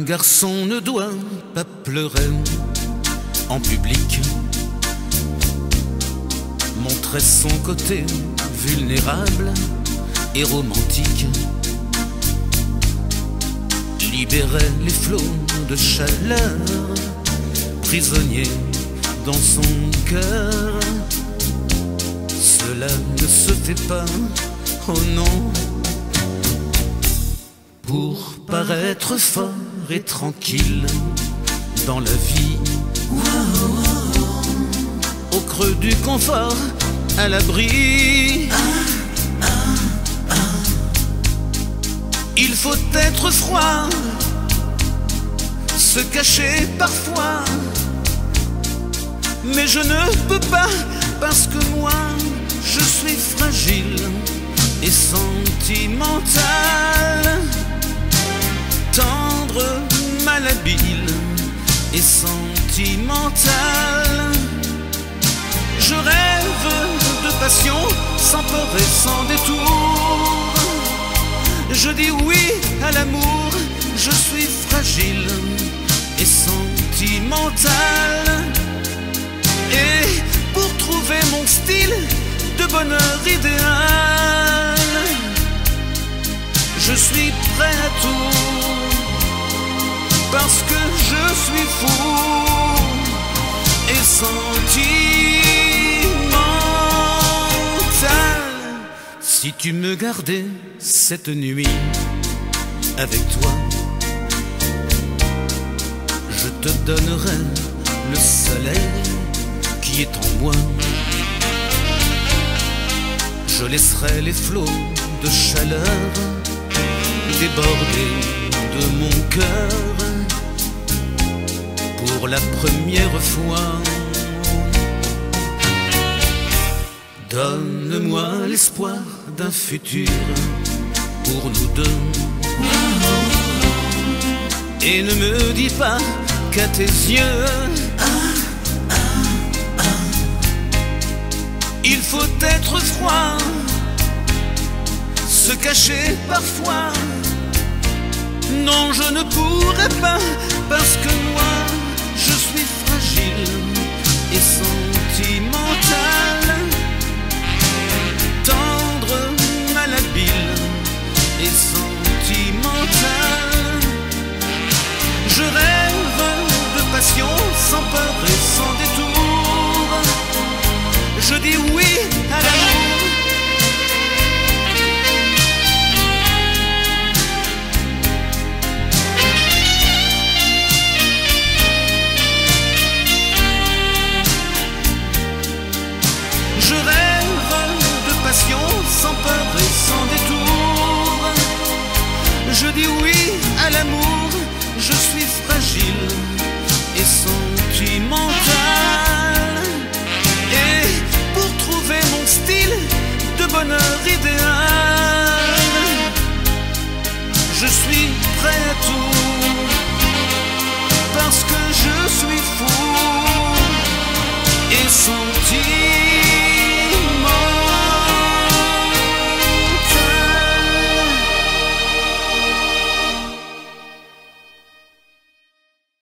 garçon ne doit pas pleurer en public, montrer son côté vulnérable et romantique, libérer les flots de chaleur prisonniers dans son cœur. Cela ne se fait pas, oh non, pour paraître fort et tranquille dans la vie, au creux du confort, à l'abri. Il faut être froid, se cacher parfois, mais je ne peux pas parce que moi je suis fragile et sentimental, tendre, malhabile et sentimental. Je rêve de passion sans peur et sans détour. Je dis oui à l'amour, je suis fragile et sentimental. Et pour trouver mon style de bonheur idéal, je suis prêt à tout, parce que je suis fou et sentimental. Si tu me gardais cette nuit avec toi, je te donnerai le soleil qui est en moi. Je laisserai les flots de chaleur déborder de mon cœur pour la première fois. Donne-moi l'espoir d'un futur pour nous deux, et ne me dis pas qu'à tes yeux il faut être froid, se cacher parfois. Non, je ne pourrais pas, parce que moi je suis fragile et sentimental.